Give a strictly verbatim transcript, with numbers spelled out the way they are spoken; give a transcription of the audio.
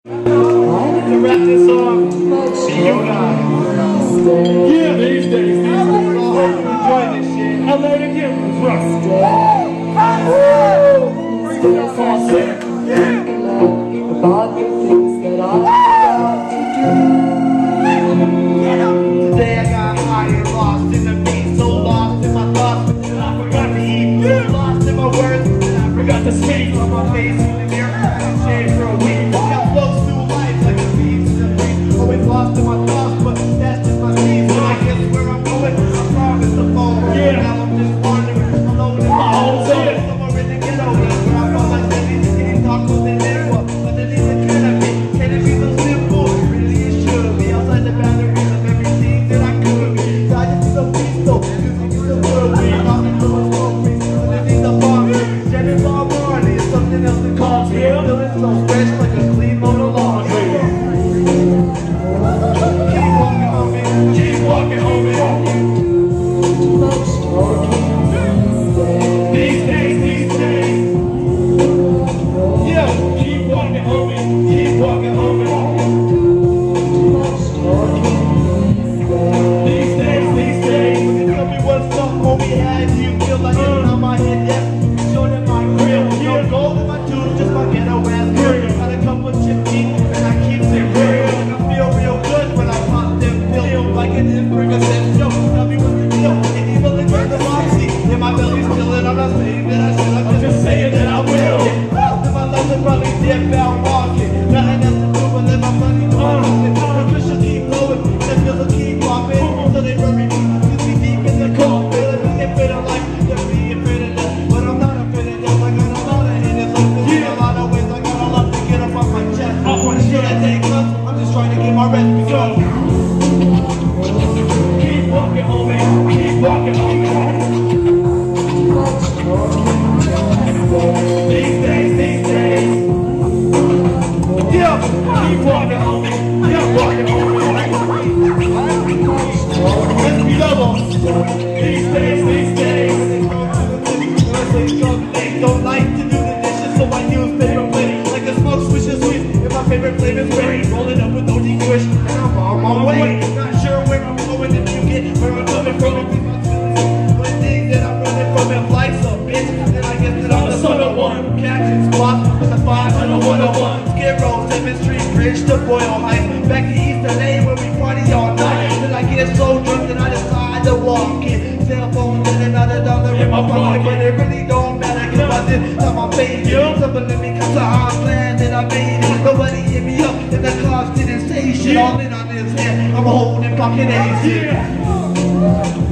To wrap this song, see you guys. Yeah, these days, these days. I hope you enjoy this shit. L A to Givens, Russ. Woo! That's all sick. Yeah. About the things that I got to do. Today I got high and lost in the beat, so lost in my thoughts that I forgot to eat. So lost in my words that I forgot to speak. On my face in the mirror, I shaved for a week. Got close to life like a beast in the breeze. Always lost in my thoughts, but that's just my season. I guess where I'm going, I promise the phone. Yeah. Now I'm just wandering alone in my own zone. Somewhere in the ghetto, where I felt like Debbie, eating tacos and liquor. But then it's a canopy, can it be so simple? Really it should be outside the boundaries of everything that I could be. I just feel peaceful, music is the world we talking to a smoke breeze. Underneath the bomb, Jenny Bob Marley is something else that calls me. I'm feeling so fresh like a clean load of laundry. Keep walking, homie. Keep walking, homie. These days, these days. Yeah, keep walking, homie. Keep walking, homie. These days, these days. Tell me what's up, homie. How do you feel like it's on my head? Yes, short in my grill. No gold in my tooth, just my ghetto ass grill. Got a couple chip teeth, and I keep it real. I feel real good when I pop them pills. Like an Imbrica said, yo, tell me what's the deal. And even the girl, the moxie. Yeah, my belly's killing. I'm not saying that I should. I'm just saying that I will. After my life, I'm probably dead out walking. Nothing else to do but let my money go on. The cushion keep blowing, the pills keep popping. So they bury me, cause me deep in the coffin. Let me get rid of life, let me get rid of that. But I'm not afraid of death, I got a lot of haters. Like this in a lot of ways, I got a lot to get up off my chest. I want to shit that day comes, I'm just trying to get my rest because keep walking, homie, keep walking, homie. These days, these days. Yeah, keep walking, homie. Keep walking, homie. Let's be double. These days, these days. They don't like to do the dishes, so I use paper plates. Like a smoke swish and sweet. And my favorite flavor's berry. Rolling up with O G Kush, and I'm on my way. Not sure where I'm going if you get where I'm coming from. One thing that I'm running from is life's a bitch. And I guess that I'm the son of one. Catching spots with the five and a one oh one. Skid Row, seventh Street Bridge to Boyle Heights. Back to East L A where we party all night. Then I get so drunk that I decide to walk in. Cell phone and another dollar in my pocket. But it really don't matter cause I did time I paid you. Something to me cause I'm glad that I made it. Nobody hit me up and the cops didn't say shit. All in on his head, I'm holding pocket A's.